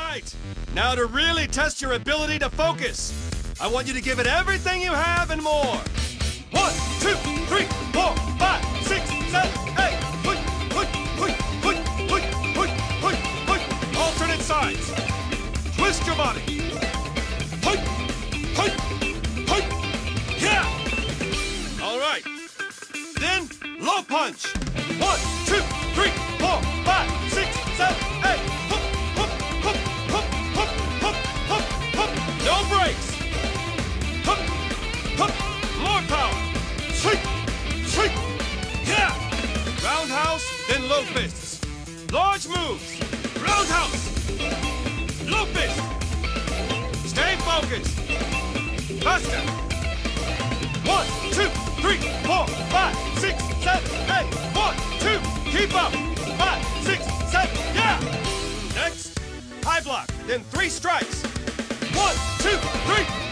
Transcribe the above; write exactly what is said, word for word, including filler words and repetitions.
right. Now to really test your ability to focus, I want you to give it everything you have and more. One, two, three, four, five, six, seven, eight. Put, put, put, put, put, put, put, put. Alternate sides. Twist your body. Put, put, put. Yeah. All right. Then low punch. One, two, three, four, five, six, seven, eight. Hup, hup, hup, hup, hup, hup, hup, hup. No breaks. Hup, hup. More power. Shake, shake. Yeah. Roundhouse, then low fists. Large moves. Roundhouse. Low fist. Stay focused. Faster. One, two, three, four, five, six, seven, eight. One, two. Keep up. Five, six, seven. Yeah. Next, high block, then three strikes. One, two, three.